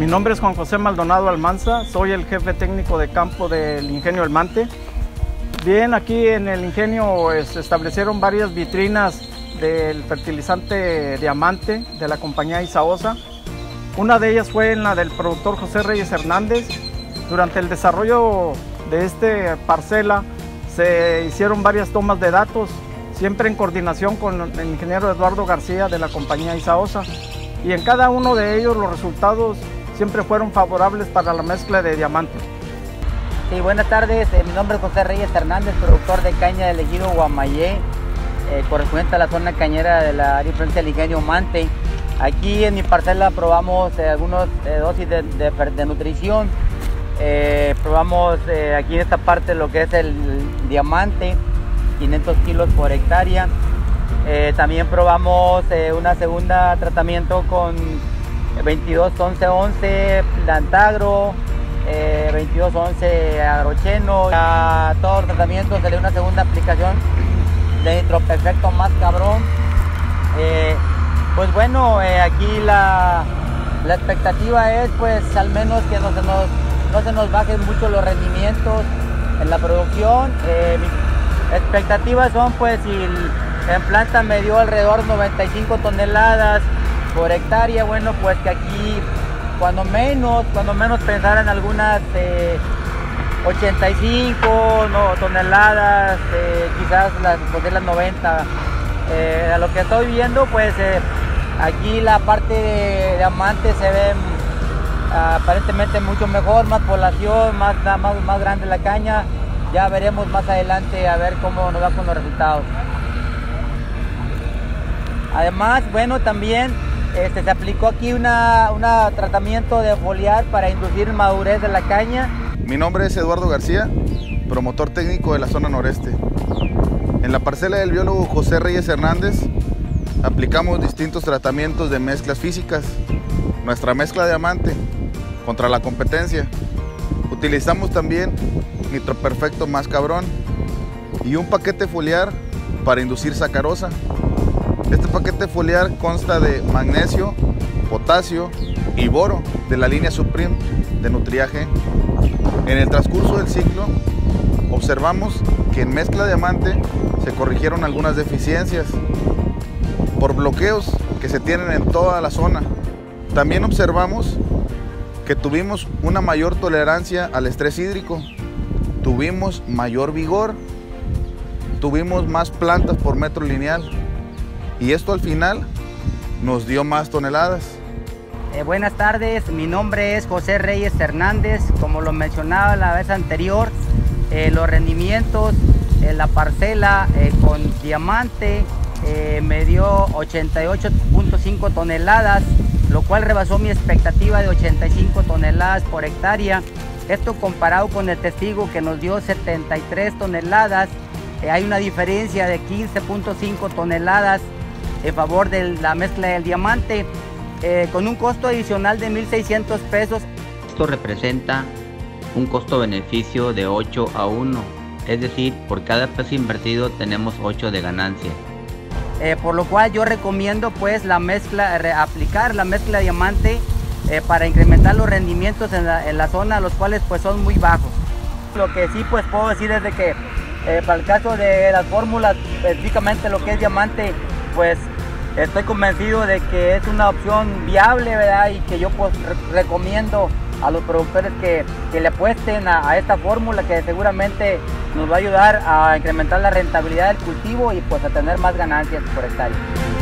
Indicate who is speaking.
Speaker 1: nombre es Juan José Maldonado Almanza, soy el jefe técnico de campo del Ingenio El Mante. Bien, aquí en el ingenio se establecieron varias vitrinas del fertilizante Diamante de la compañía Isaosa. Una de ellas fue en la del productor José Reyes Hernández. Durante el desarrollo de esta parcela se hicieron varias tomas de datos, siempre en coordinación con el ingeniero Eduardo García de la compañía Isaosa. Y en cada uno de ellos los resultados siempre fueron favorables para la mezcla de Diamante.
Speaker 2: Sí, buenas tardes, mi nombre es José Reyes Hernández, productor de caña del ejido Guamayé, correspondiente a la zona cañera de la área influencia del ingenio Mante. Aquí en mi parcela probamos algunas dosis de nutrición, probamos aquí en esta parte lo que es el Diamante, 500 kilos por hectárea. También probamos una segunda tratamiento con 22-11-11 Plantagro, 22-11 Agrocheno. A todo el tratamiento se le dio una segunda aplicación de Nitroperfecto Más Cabrón. Pues bueno, aquí la expectativa es pues al menos que no se nos bajen mucho los rendimientos en la producción. Mis expectativas son pues si en planta me dio alrededor de 95 toneladas por hectárea, bueno pues que aquí cuando menos pensar en algunas 85 toneladas, quizás las 90. A lo que estoy viendo, pues aquí la parte de Diamante se ve aparentemente mucho mejor, más población, más grande la caña. Ya veremos más adelante a ver cómo nos va con los resultados. Además, bueno, también se aplicó aquí un tratamiento de foliar para inducir madurez de la caña.
Speaker 3: Mi nombre es Eduardo García, promotor técnico de la zona noreste. En la parcela del biólogo José Reyes Hernández aplicamos distintos tratamientos de mezclas físicas. Nuestra mezcla Diamante contra la competencia. Utilizamos también Nitroperfecto Más Cabrón y un paquete foliar para inducir sacarosa. Este paquete foliar consta de magnesio, potasio y boro de la línea Supreme de Nutriaje. En el transcurso del ciclo observamos que en mezcla Diamante se corrigieron algunas deficiencias por bloqueos que se tienen en toda la zona. También observamos que tuvimos una mayor tolerancia al estrés hídrico, tuvimos mayor vigor, tuvimos más plantas por metro lineal. Y esto al final nos dio más toneladas.
Speaker 2: Buenas tardes, mi nombre es José Reyes Hernández. Como lo mencionaba la vez anterior, los rendimientos en la parcela con Diamante me dio 88.5 toneladas, lo cual rebasó mi expectativa de 85 toneladas por hectárea. Esto comparado con el testigo que nos dio 73 toneladas, hay una diferencia de 15.5 toneladas en favor de la mezcla del Diamante, con un costo adicional de 1,600 pesos.
Speaker 4: Esto representa un costo-beneficio de 8-1, es decir, por cada peso invertido tenemos 8 de ganancia.
Speaker 2: Por lo cual yo recomiendo pues aplicar la mezcla Diamante para incrementar los rendimientos en la zona, los cuales pues son muy bajos. Lo que sí pues puedo decir es de que para el caso de las fórmulas, específicamente lo que es Diamante, pues estoy convencido de que es una opción viable, ¿verdad? Y que yo pues recomiendo a los productores que le apuesten a esta fórmula, que seguramente nos va a ayudar a incrementar la rentabilidad del cultivo y pues a tener más ganancias por hectárea.